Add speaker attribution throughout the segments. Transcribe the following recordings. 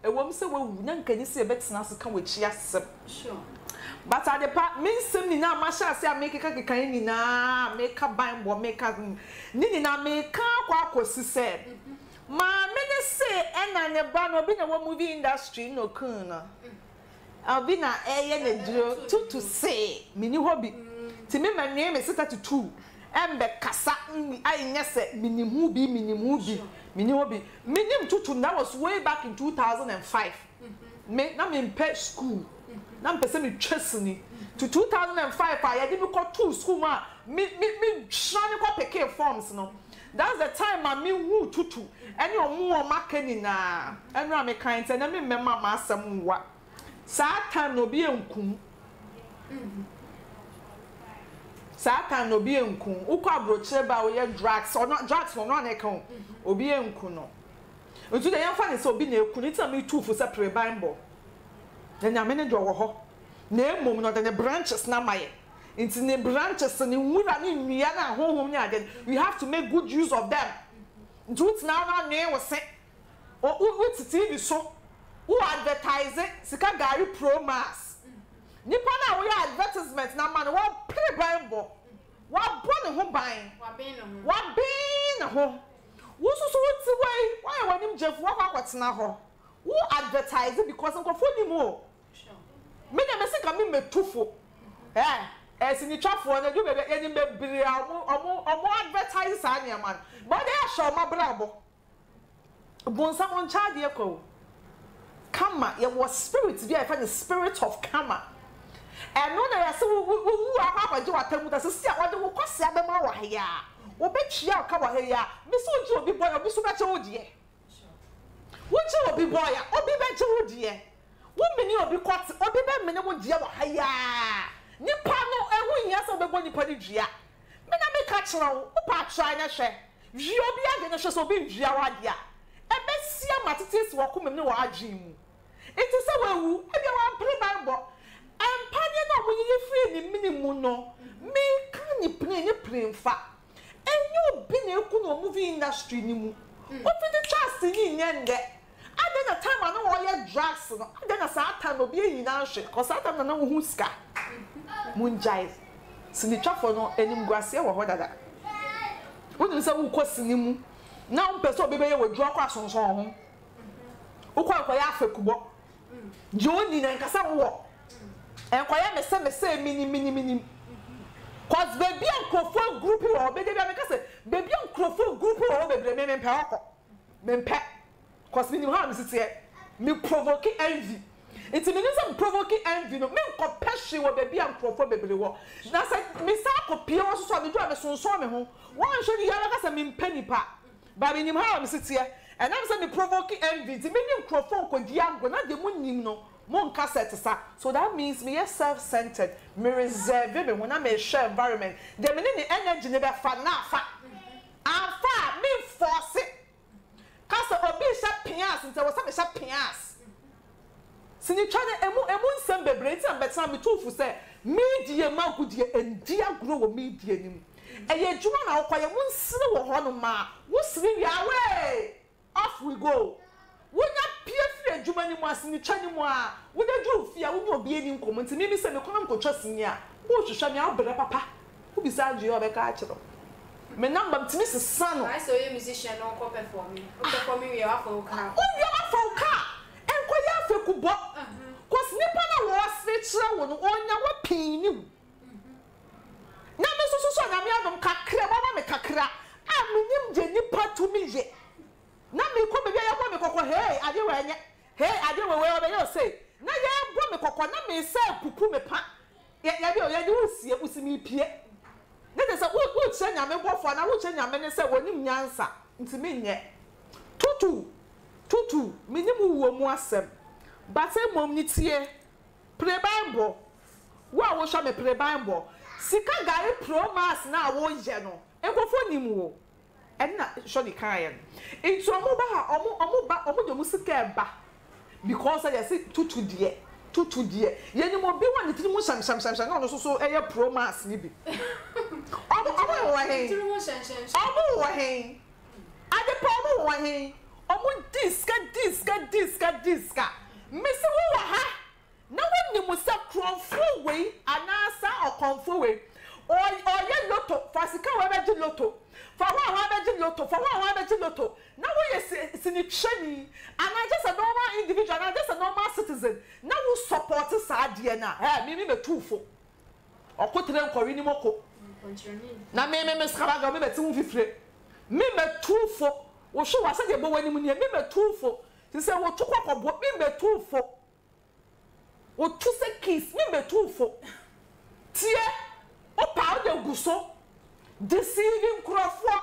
Speaker 1: wom se wawu na nkani se betena so ka wachi asem
Speaker 2: sure
Speaker 1: but at the part minsem ni na ma sha se a make kan ni na make ban bo make ni na make kwa akosi se ma me ne se ena ne ba no bi na wo movie industry no kun no abi na eye na duro Tutu say mini hobby ti me ma ne me sita Tutu embe kasa ai nyese minimu bi mini hobby minim Tutu that was way back in 2005 me na me pay school na mpese me twesini to 2005 I yedi me ko to school ma me shane ko peke forms no that's the time I me hu Tutu any omo makani na enu me kan te na me mema ma asem wa Satan no bi enkum Satan no bi enkum ukwa brochire ba we drugs or not drugs no na kan obi enkum no ntu de yemfa ne se obi na eku ni ta me tufu se pre bible then ya mene do wo ho na emom no the branches na maye into the branches ni wura ni nwia na honhom ni ade we have to make good use of them ntu tina na ne wo se o TV so who advertise Sika Gari Pro Mass nipa na wo advertisement na man wo pre bible wo bo ne ho ban wo bin na ho wo so ti wai why wanim jefu wo kwatena ho who advertise it because nko foni mo sure me na mesika me metufo sini twafo na du bebe yeni bebiri omo advertise sa anya man but they show ma brabo bonsa on charge ekwo kama ye was spirit bi I find the spirit of kama and no na ya se wu akwaje watamu da se sia wode wo kwase abema wa ya wo betwia ka wa ya me so ji obi boy obi so beche odie wuchi obi boy obi beche odie wo meni obi kwat obi be meni wo die wa haya nipa no ehu nya so bebo nipa ni dua me na me ka kira wo pa try na hwe wi obi age na hwe so obi dua wa dia ebe sia matetis wo komem ne wa adwin mu enti se wawu e bia wa pre bible empanye na mo yi free ni minimu no me kan ni prenfa enyo obi na eku no movie industry ni mu obi the trust ni nyende ade na time na wo ye drugs no ade na Satan obi eyi na hwe ko Satan na wo hu ska munjai sini twafo no enim guase wo ho dada wonu se wo kosini mu na umpeso obi be ye wodru akwa sonson ho ukwa ya afekubo joni na nkasa wo enkoya mese mini cause baby ankrofo group wo obede bia meka se baby ankrofo group wo bebre me mpe akọ mempe cause mini ha msiti me provoke envy it means I'm provoking envy no me nko peshi wo baby ankrofo bebre wo na se me sa akopie wo so me do me sonson me ho won hwe ni ya ka se me mpe nipa ba me nim ha msiti and I'm saying me provoking envy it means ankrofo nko diango na de munim no mon cassette sa so that means me self-centered me reserve me when I me share environment the me ni energy ne be fa na fa afa me force it cause obi sha pias nte wo sa me sha pias sini twane emu nsem bebre nti am betra me tofu say media magudie endia grow wo media nim eye juma na okoye mu nsire wo ho no ma wo sire wi awe off we go wonya pie fie adwuma ni mu asini twane mu a wonya dwu fia wonya obi eni nkomo nti mimi se me konam ko twasini a wo hwehwa me abere papa wo bisa adwe obeka a kiro me number mtimi sesa no
Speaker 2: I saw you musician no ko performing we are for ka
Speaker 1: o you are for ka enko ya fekubo cause nipa na wo asire kire wo no onya wo pin ni na me so na me adom kakra mama me kakra a menyim je nipa to me ye na me ko be ya bo me kokko hey ade we enye hey ade we obe yo say na ya bo me kokko na me say pupu me pa ya bi o ya di usie usimi pie na de say wo che nya me bofo na wo che nya me ne say wonim nyansa nti me nye tutu menim wo mu asem but say mom ni tie pre bible wo a wo sha me pre bible Sika Gari Pro Mass na wo ye no enkofo nim wo enna shodi kan into omo ba omo de musika ba because I say tutu die ye ni mo bi wa ni tiri mu sham na no so eye Pro Mass ni bi omo wa hen
Speaker 2: tiri mu sham
Speaker 1: omo wa hen ade pa omo wa hen omo disca diska mesi wo wa ha na wonni mu se kronfo we anasa okonfo we o ye loto fasika we beji loto fa wa beji loto fa wa beji loto na wo ye sini twani and just a normal individual and just a normal citizen na wo support sa de na me metufo okotere nkori ni moko na me skaba me beti mu fifire me metufo wo hwe wase de bo wani mu ne me metufo ti se wo tukwa kobo me metufo wo tu se kiss me metufo tie o pa o de guso deceiving crofo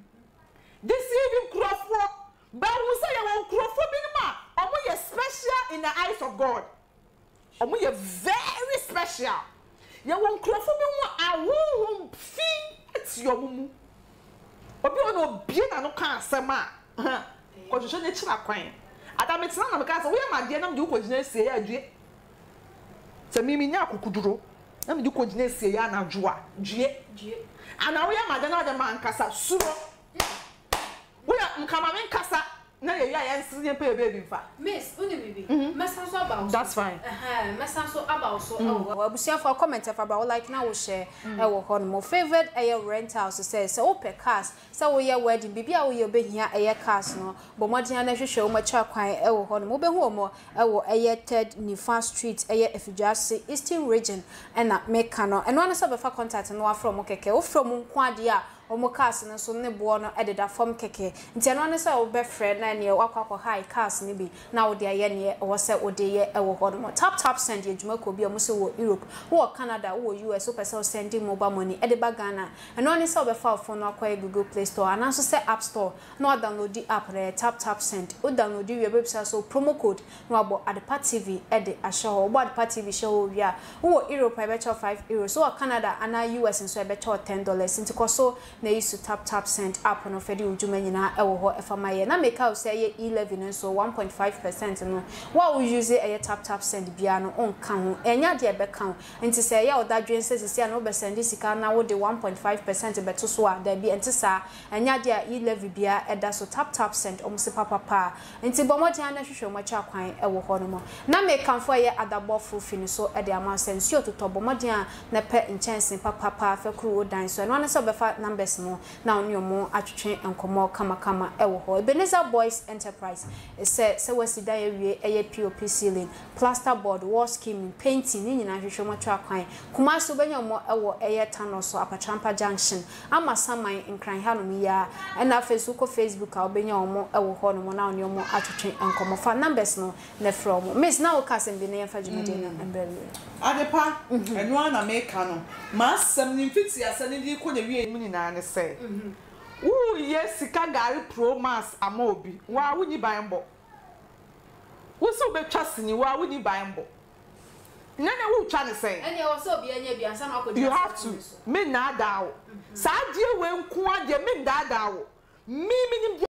Speaker 1: but we say you crofo bi ma omo ye special in the eyes of God omo ye very special ye won crofo bi mo awo fi it's your mumu obi ono bie na no kan asema ko hwehwe ne kira kwan adametina na meka say we ma de na mde ko gina sie ya adue se mimi nya akukuduro na mde ko gina sie ya na adwoa due ana we ma de na de man kasa suro we nkama men kasa na ye ya nsiri ye pe baby mfa
Speaker 2: miss uni bibi mesanso about
Speaker 1: that's fine
Speaker 2: mesanso about so abusia for comment about like na wo share e wo ho no favorite rent house say open cars say wo ye wedding bibi a wo ye obehia cars no bo modern na hwehwe wo macha kwan e wo ho no mo behu mo e wo third Nifa Street Efijase Eastern region na meka no eno na so be fa contact no wa from keke wo from nkwade a omo cars no so ne bo no ededa form keke nti eno ne say wo be friend na ne wakwa high cars ne bi na wo de aye ne wo say wo de ye e wo ho no tap send ye dwuma ko bi omo so wo Europe wo Canada wo US so person sending mobile money edeba Ghana eno ne say wo be fa phone no akwa Google Play Store and so say App Store no download the app there tap send o download the website so promo code no abo Adepa TV ede asho wo Adepa TV show wia wo Europe e be cho €5 so Canada and US so e be cho $10 nti ko so na use tap send app no fedi ujuma nyina e wo ho e fama ye na make out say ye 11 so 1.5% no wa we use e tap send bia no on kan ho enya de be kan nti say ye odadwen say say na wo be send sika na wo de 1.5% beto so a da bi nti sa enya de 11 bia e da so tap send omse papa nti bomotia na hwehwe mo cha kwan e wo ho no mo na make kan for ye adabo fufini so e de ama sense ototo bomodia na pe inchense papa fa kru dan so no na so be fa numbers mo na onyo mo atwetwe enkomo kama e wo ho Ebenezer Boys Enterprise say wasida ye wie POP ceiling plasterboard wall scheme painting ni nyina hwehwe mo twa kwan kuma so benya mo e wo tano so Apatrampa Junction ama saman nkran ha no ya e na Facebook a obenya mo e wo ho no mo na onyo mo atwetwe enkomo fa numbers no na from miss na wo kasem bi na ye fa jumede na embele
Speaker 1: Adepa eno na meka no masem ni mfiti asane di ko na wie mu ni na ne say wo ye Sika Gari Pro Mass amobi wa wuni banbo wo so betwa sini wa wuni banbo nana wo twa ne say
Speaker 2: ene wo so bi anya bi ansa na akodi
Speaker 1: you have to me na dawo sa die we nko ade me da dawo mi